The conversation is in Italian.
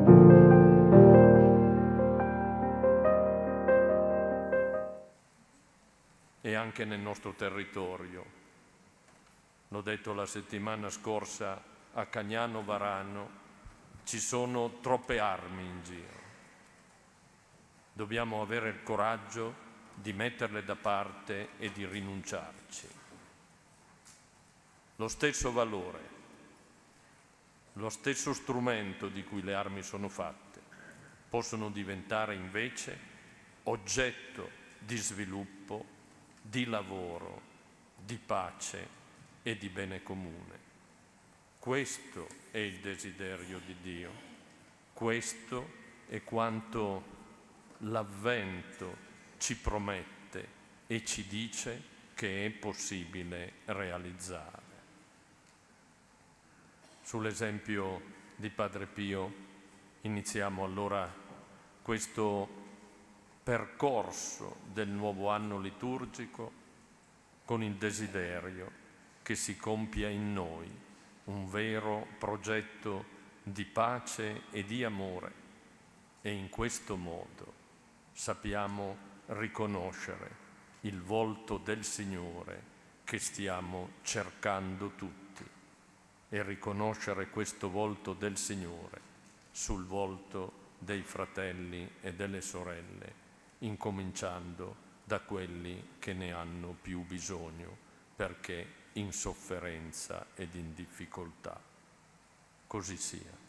E anche nel nostro territorio. L'ho detto la settimana scorsa a Cagnano Varano, ci sono troppe armi in giro. Dobbiamo avere il coraggio di metterle da parte e di rinunciarci. Lo stesso valore, lo stesso strumento di cui le armi sono fatte, possono diventare invece oggetto di sviluppo, di lavoro, di pace e di bene comune. Questo è il desiderio di Dio. Questo è quanto l'Avvento ci promette e ci dice che è possibile realizzare. Sull'esempio di Padre Pio iniziamo allora questo percorso del nuovo anno liturgico con il desiderio che si compia in noi un vero progetto di pace e di amore, e in questo modo sappiamo riconoscere il volto del Signore che stiamo cercando tutti, e riconoscere questo volto del Signore sul volto dei fratelli e delle sorelle, incominciando da quelli che ne hanno più bisogno, perché in sofferenza ed in difficoltà. Così sia.